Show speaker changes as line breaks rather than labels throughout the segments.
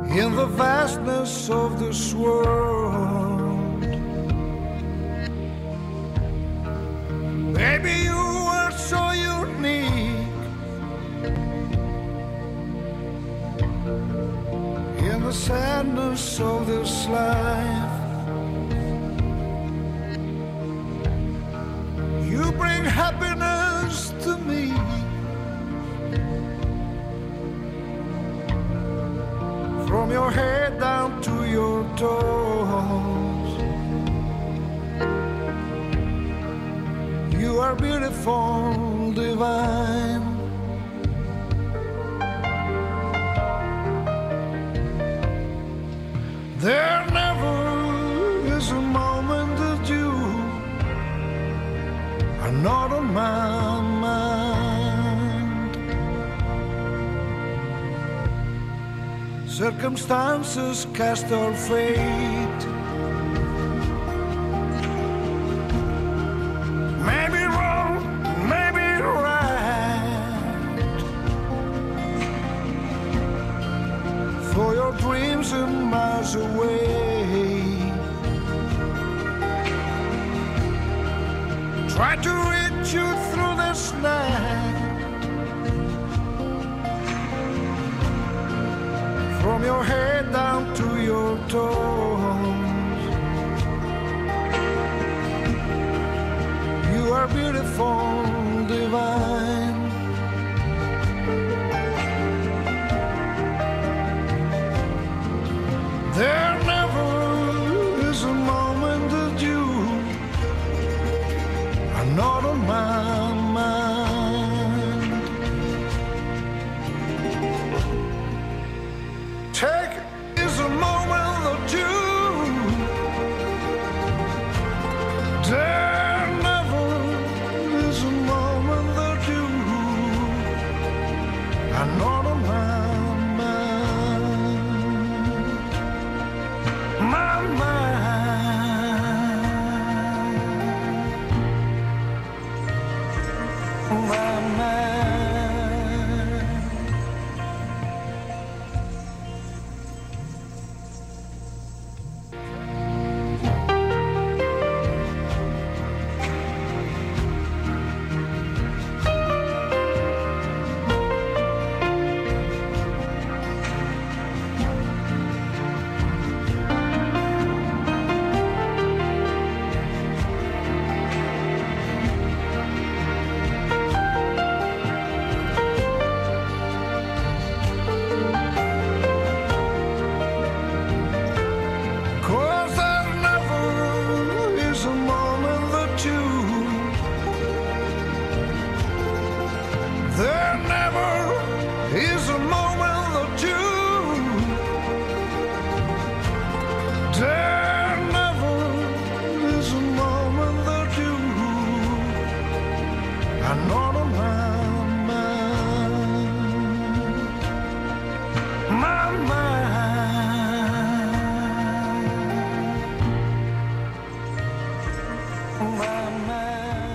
in the vastness of this world. Baby, you are so unique in the sadness of this life. You bring happiness to me. From your head down to your toes, you are beautiful, divine. There never is a moment that you are not on my mind. Circumstances cast our fate. Maybe wrong, maybe right. For your dreams are miles away. Try to reach you through this night. From your head down to your toes, you are beautiful, divine. There never is a moment that you are not on my mind. Take is a moment that you there never is a moment that you are not on my mind. My mind. My mind. There never is a moment that you there never is a moment that you are not on my mind. My mind. My mind.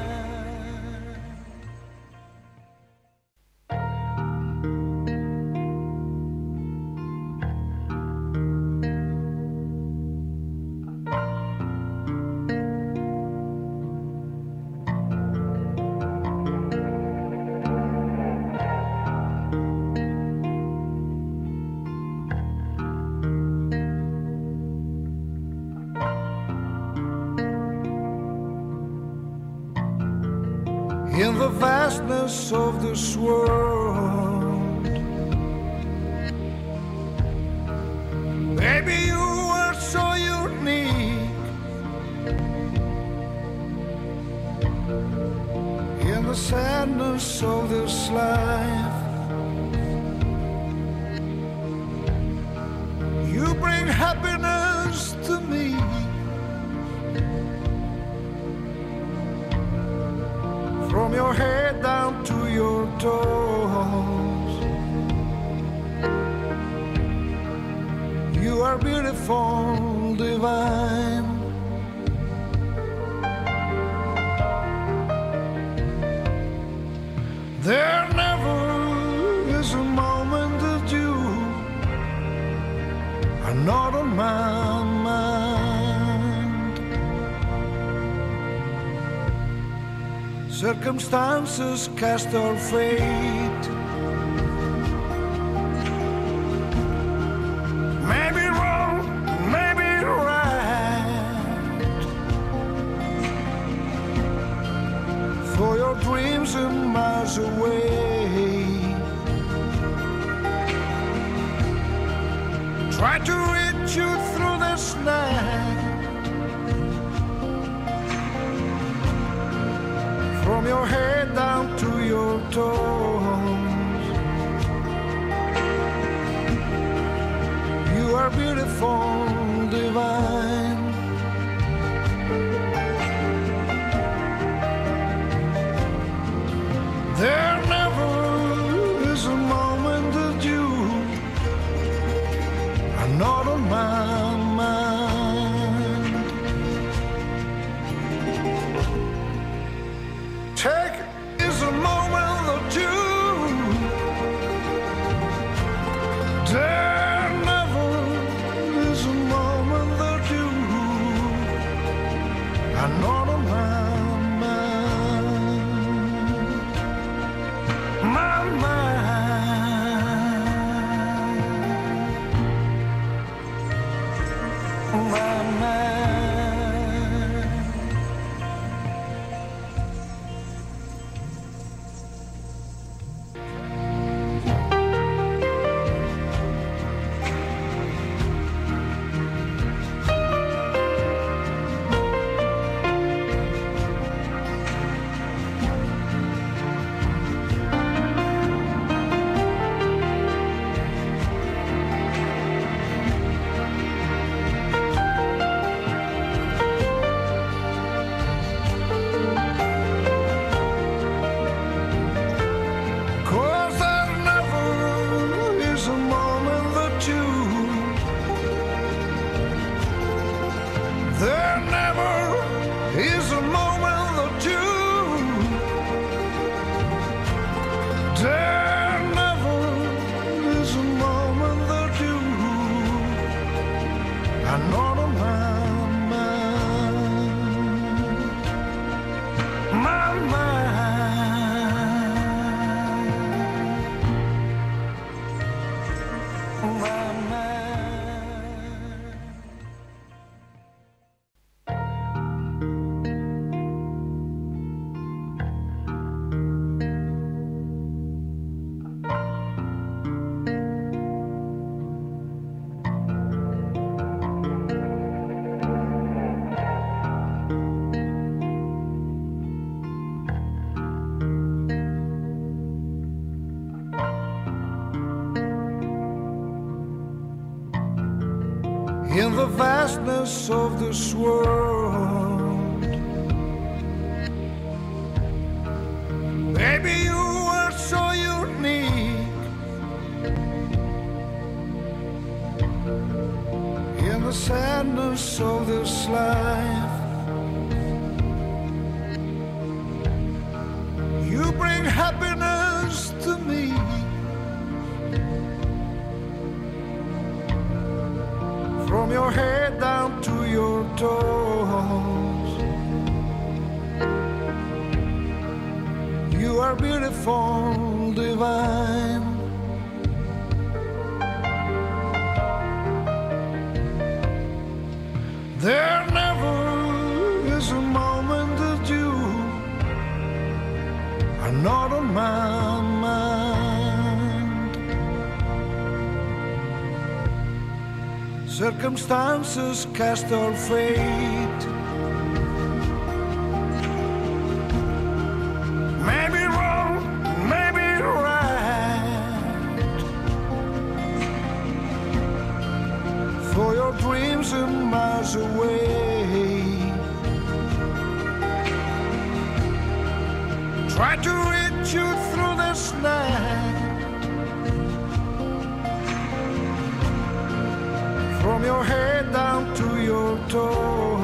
In the vastness of this world, baby, you are so unique in the sadness of this life. You bring happiness to me. From your head down to your toes, you are beautiful, divine. There never is a moment that you Circumstances cast our fate. Maybe wrong, maybe right. For your dreams are miles away. Try to reach you through this night. From your head down to your toes, you are beautiful, divine. There never is a moment that you are not on my mind. Take is a moment that you there never is a moment that you are not on my mind. My mind. My mind. There never is a moment that you there never is a moment that you are not on my mind. My mind. My mind. In the vastness of this world, baby, you are so unique. In the sadness of this life, you bring happiness to me. From your head down to your toes, you are beautiful, divine. There never is a moment that you are not on my mind. Circumstances cast our fate. Maybe wrong, maybe right. For your dreams are miles away. Try to reach you through this night. From your head down to your toes,